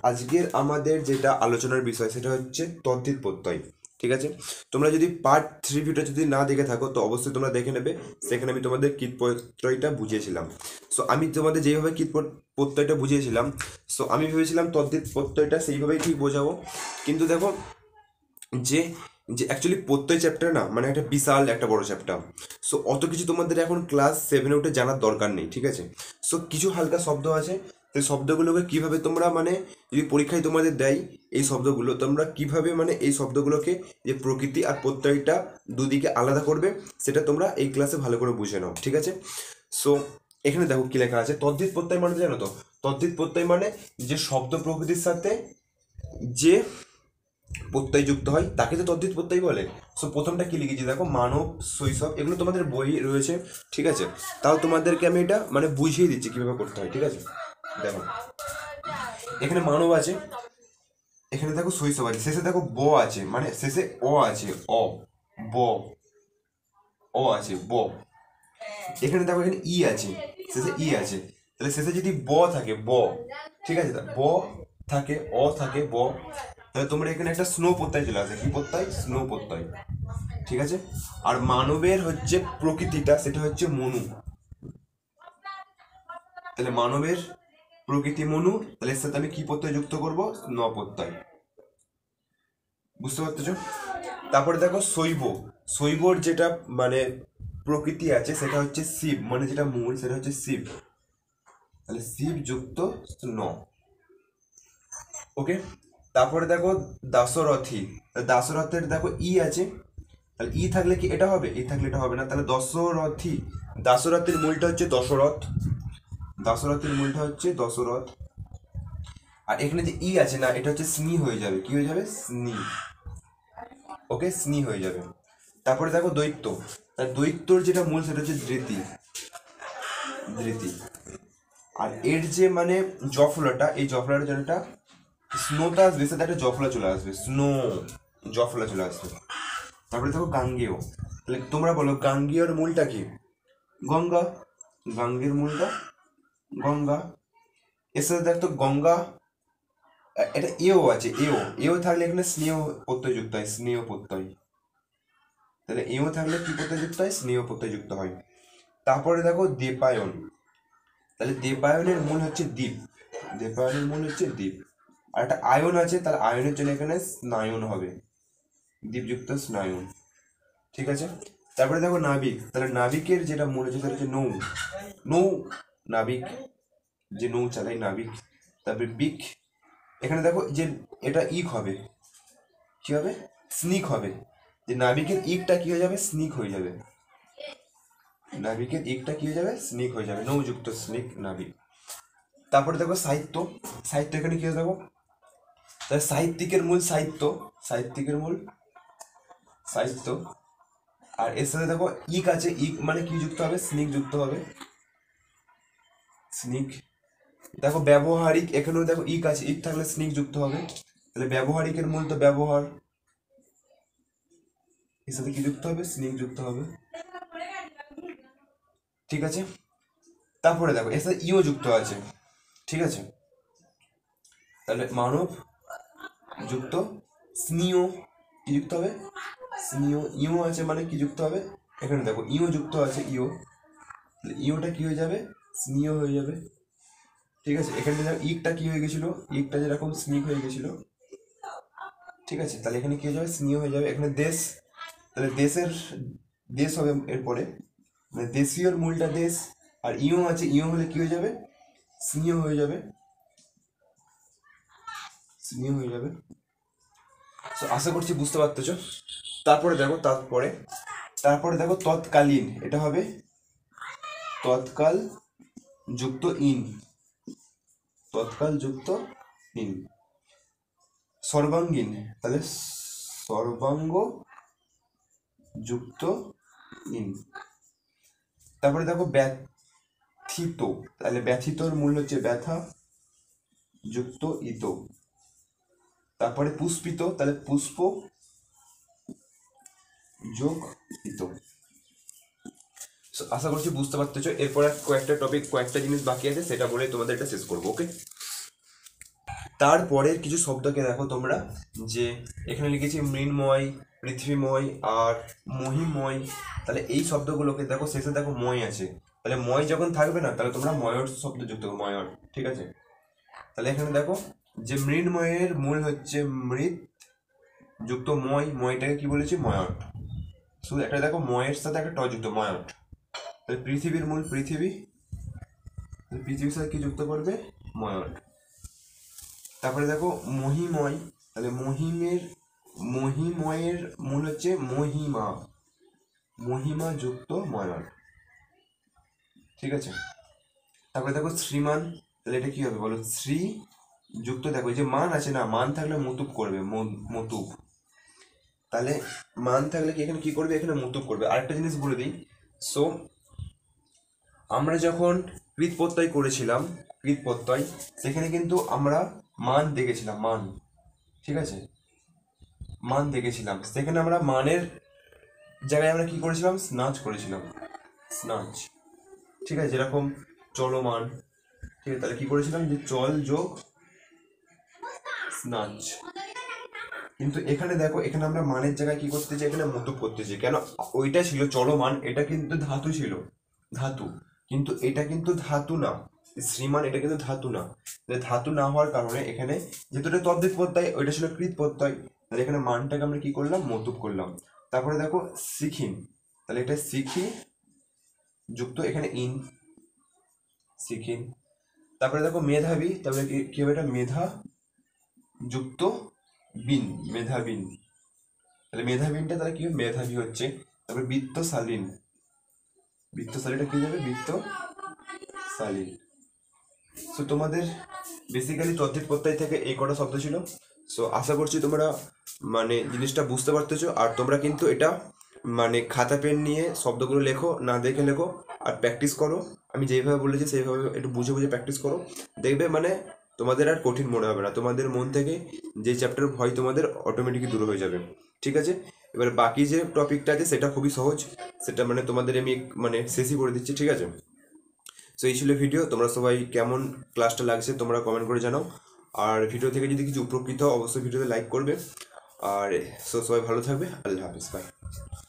আজকের আমাদের যেটা আলোচনার বিষয় সেটা হচ্ছে তদ্ধিত প্রত্যয়। ঠিক আছে, তোমরা যদি পার্ট 3 ভিডিও যদি না দেখে থাকো তো অবশ্যই তোমরা দেখে নেবে, সেখানে আমি তোমাদের কীট প্রত্যয়টা বুঝিয়েছিলাম। সো আমি তোমাদের যেইভাবে কীট প্রত্যয়টা বুঝিয়েছিলাম, সো আমি ভেবেছিলাম তদ্ধিত প্রত্যয়টা সেইভাবেই ঠিক বোঝাবো, কিন্তু দেখো যে যে অ্যাকচুয়ালি প্রত্যয় চ্যাপ্টার না মানে একটা বিশাল একটা বড় চ্যাপ্টার। সো অত কিছু তোমাদের এখন ক্লাস 7-এ উঠে জানার দরকার নেই, ঠিক আছে। সো কিছু হালকা শব্দ আছে, সেই শব্দগুলোকে কিভাবে তোমরা মানে যদি পরীক্ষায় তোমাদের দেয় এই শব্দগুলো তোমরা কিভাবে মানে এই শব্দগুলোকে যে প্রকৃতি আর প্রত্যয়টা দুদিকে আলাদা করবে সেটা তোমরা এই ক্লাসে ভালো করে বুঝে নাও, ঠিক আছে। সো এখানে দেখো কি লেখা আছে, তদ্ধিত প্রত্যয় মানে জানো তো, তদ্ধিত প্রত্যয় মানে যে শব্দ প্রকৃতির সাথে যে প্রত্যয় যুক্ত হয় তাকে তো তদ্ধিত প্রত্যয় বলে। সো প্রথমটা কি লিখেছি দেখো, মানব, শৈশব, এগুলো তোমাদের বই রয়েছে, ঠিক আছে। তাও তোমাদেরকে আমি এটা মানে বুঝিয়ে দিচ্ছি কিভাবে করতে হয়, ঠিক আছে। দেখো এখানে মানব আছে, এখানে দেখো শৈশব আছে, শেষে দেখো ব আছে, মানে শেষে অ আছে, অ ব অ আছে ব। এখানে দেখো এখানে ই আছে, শেষে ই আছে, তাহলে শেষে যদি ব থাকে ব, ঠিক আছে, ব থাকে অ থাকে ব, তাহলে তোমরা এখানে একটা স্নো প্রত্যয় চলে আসে, কি প্রত্যয়? স্নো প্রত্যয়, ঠিক আছে। আর মানবের হচ্ছে প্রকৃতিটা সেটা হচ্ছে মনু, তাহলে মানবের প্রকৃতি মনু, তাহলে এর সাথে আমি কি প্রত্যয় যুক্ত করবো? স্ন প্রত্যয়, বুঝতে পারতেছ। তারপরে দেখো শৈব, শৈবর যেটা মানে প্রকৃতি আছে সেটা হচ্ছে শিব, মানে যেটা মূল সেটা হচ্ছে শিব, তাহলে শিব যুক্ত স্ন, ওকে। তারপরে দেখো দাশরথী, দাশরথের দেখো ই আছে, তাহলে ই থাকলে কি এটা হবে? ই থাকলে এটা হবে না, তাহলে দশরথী, দাশরথের মূলটা হচ্ছে দশরথ, দাশরথের মূলটা হচ্ছে দশরথ। আর এখানে যে ই আছে না এটা হচ্ছে স্নি হয়ে যাবে, কি হয়ে যাবে? স্নি, ওকে, স্নি হয়ে যাবে। তারপরে দেখো দৈত্য, তার দৈত্যর যেটা মূল সেটা হচ্ছে ধৃতি, ধৃতি। আর এর যে মানে জফলাটা, এই জফলাটার জন্য একটা স্নোটা আসবে, সাথে একটা জফলা চলে আসবে, স্নো জফলা চলে আসবে। তারপরে দেখো গাঙ্গেয়, তাহলে তোমরা বলো গাঙ্গেয়র মূলটা কি? গঙ্গা, গাঙ্গের মূলটা গঙ্গা। এর সাথে দেখতো গঙ্গা, এটা এও আছে, এও এও থাকলে এখানে স্নেহ প্রত্যয় যুক্ত হয়, স্নেহ প্রত্যয়, তাহলে এও থাকলে কি প্রত্যয় যুক্ত হয়? স্নেহ প্রত্যয় যুক্ত হয়। তারপরে দেখো দেবায়ন, তাহলে দেবায়নের মূল হচ্ছে দ্বীপ, দেবায়নের মূল হচ্ছে দ্বীপ। আর একটা আয়ন আছে, তাহলে আয়নের জন্য এখানে স্নায়ন হবে, দ্বীপযুক্ত স্নায়ন, ঠিক আছে। তারপরে দেখো নাবিক, তাহলে নাবিকের যেটা মূল হচ্ছে সেটা হচ্ছে নৌ, নৌ নাবিক, যে নৌ চালায় নাবিক। তারপরে বিক, এখানে দেখো যে এটা ইক হবে, কি হবে? স্নিক হবে, যে নাবিকের ইকটা কি হয়ে যাবে? স্নিক হয়ে যাবে, নাবিকের ইকটা কি হয়ে যাবে? স্নিক হয়ে যাবে, নৌযুক্ত স্নিক নাবিক। তারপরে দেখো সাহিত্য, সাহিত্য এখানে কি হয়ে দেখো, তাহলে সাহিত্যিকের মূল সাহিত্য, সাহিত্যিকের মূল সাহিত্য। আর এর সাথে দেখো ইক আছে, ইক মানে কি যুক্ত হবে? স্নিক যুক্ত হবে, স্নিক। দেখো ব্যবহারিক, এখানেও দেখো ইক আছে, ইক থাকলে স্নিক যুক্ত হবে, তাহলে ব্যবহারিকের মূল তো ব্যবহার, এর সাথে কি যুক্ত হবে? স্নিক যুক্ত হবে, ঠিক আছে। তারপরে দেখো এর সাথে ইও যুক্ত আছে, ঠিক আছে। তাহলে মানব যুক্ত স্নিও, কি যুক্ত হবে? স্নিও, ইও আছে মানে কি যুক্ত হবে? এখানে দেখো ইও যুক্ত আছে, ইও, তাহলে ইওটা কি হয়ে যাবে? স্নিও হয়ে যাবে, ঠিক আছে। এখানে দেখো ইকটা কি হয়ে গেছিল? ইকটা যেরকম স্নিক হয়ে গেছিল, ঠিক আছে, তাহলে এখানে কি হয়ে যাবে? স্নিও হয়ে যাবে। এখানে দেশ, তাহলে দেশের দেশ হবে এরপরে, মানে দেশীয়র মূলটা দেশ, আর ইও আছে, ইও হলে কি হয়ে যাবে? স্নিও হয়ে যাবে, স্নিও হয়ে যাবে। তো আশা করছি বুঝতে পারতেছ। তারপরে দেখো তারপরে, তারপরে দেখো তৎকালীন, এটা হবে তৎকাল যুক্ত ইন, তৎকাল যুক্ত ইন। সর্বাঙ্গীন, তাহলে সর্বাঙ্গ যুক্ত ইন। তারপরে দেখো ব্যথিত, তাহলে ব্যথিতর মূল হচ্ছে ব্যথা যুক্ত ইত। তারপরে পুষ্পিত, তাহলে পুষ্প যোগ ইত। আশা করছি বুঝতে পারতেছো। এরপর কয়েকটা টপিক, কয়েকটা জিনিস বাকি আছে, সেটা বলে তোমাদের এটা শেষ করবো, ওকে। তারপরের কিছু শব্দকে দেখো তোমরা, যে এখানে লিখেছি মৃন্ময়, পৃথিবীময় আর মহিময়। তাহলে এই শব্দগুলোকে দেখো, শেষে দেখো ময় আছে, তাহলে ময় যখন থাকবে না, তাহলে তোমরা ময়র শব্দ যুক্ত করো, ময়র। ঠিক আছে, তাহলে এখানে দেখো যে মৃন্ময়ের মূল হচ্ছে মৃৎ যুক্ত ময়, ময়টাকে কি বলেছি, ময়ট। শুধু একটা দেখো ময়ের সাথে একটা ট যুক্ত, ময়ট। তাহলে পৃথিবীর মূল পৃথিবী, পৃথিবীর সাথে কি যুক্ত করবে, ময়ট। তারপরে দেখো মহিময়, তাহলে মহিময়ের মূল হচ্ছে মহিমা, মহিমা যুক্ত ময়ট। ঠিক আছে, তারপরে দেখো শ্রীমান, তাহলে এটা কি হবে বলো, শ্রী যুক্ত, দেখো এই যে মান আছে না, মান থাকলে মতুব করবে, মতুব। তাহলে মান থাকলে কি এখানে কি করবে, এখানে মতুব করবে। আরেকটা জিনিস বলে দিই, সো আমরা যখন কৃত প্রত্যয় করেছিলাম, কৃত প্রত্যয়, সেখানে কিন্তু আমরা মান দেখেছিলাম, মান। ঠিক আছে, মান দেখেছিলাম, সেখানে আমরা মানের জায়গায় আমরা কি করেছিলাম, স্নাচ করেছিলাম, স্নাচ। ঠিক আছে, যেরকম চলমান। ঠিক আছে, তাহলে কি করেছিলাম, যে চল যোগ স্নাচ। কিন্তু এখানে দেখো, এখানে আমরা মানের জায়গায় কি করতেছি, এখানে মতুব করতেছি। কেন, ওইটা ছিল চলমান, এটা কিন্তু ধাতু ছিল, ধাতু। কিন্তু এটা কিন্তু ধাতু না, শ্রীমান এটা কিন্তু ধাতু না। ধাতু না হওয়ার কারণে এখানে যেহেতু এটা তদ্ধিত প্রত্যয়, ওইটা ছিল কৃত প্রত্যয়, তাহলে এখানে মানটাকে আমরা কি করলাম, মতুব করলাম। তারপরে দেখো শিখিন, তাহলে এটা শিখি যুক্ত এখানে ইন, শিখিন। তারপরে দেখো মেধাবী, তাহলে কি হবে, এটা মেধা যুক্ত বিন, মেধাবিন। তাহলে মেধাবিনটা তাহলে কি হবে, মেধাবী হচ্ছে। তারপরে বৃত্তশালীন, বৃত্তশালীটা কি যাবে, বৃত্তশালীন। সো তোমাদের বেসিক্যালি তদ্ধিত প্রত্যয় থেকে এই কটা শব্দ ছিল। সো আশা করছি তোমরা মানে জিনিসটা বুঝতে পারতেছো। আর তোমরা কিন্তু এটা মানে খাতা পেন নিয়ে শব্দগুলো লেখো, না দেখে লেখো, আর প্র্যাকটিস করো। আমি যেইভাবে বলেছি সেইভাবে একটু বুঝে বুঝে প্র্যাকটিস করো, দেখবে মানে তোমাদের আর কঠিন মনে হবে না। তোমাদের মন থেকে যে চ্যাপ্টার ভয় তোমাদের অটোমেটিকই দূর হয়ে যাবে। ঠিক আছে, এবার বাকি যে টপিকটা আছে সেটা খুবই সহজ, সেটা মানে তোমাদের আমি মানে শেষই করে দিচ্ছি। ঠিক আছে, সো এই ছিল ভিডিও। তোমরা সবাই কেমন ক্লাসটা লাগছে তোমরা কমেন্ট করে জানাও। আর ভিডিও থেকে যদি কিছু উপকৃত হও, অবশ্যই ভিডিওতে লাইক করবে। আর সো সবাই ভালো থাকবে, আল্লাহ হাফিজ, বাই।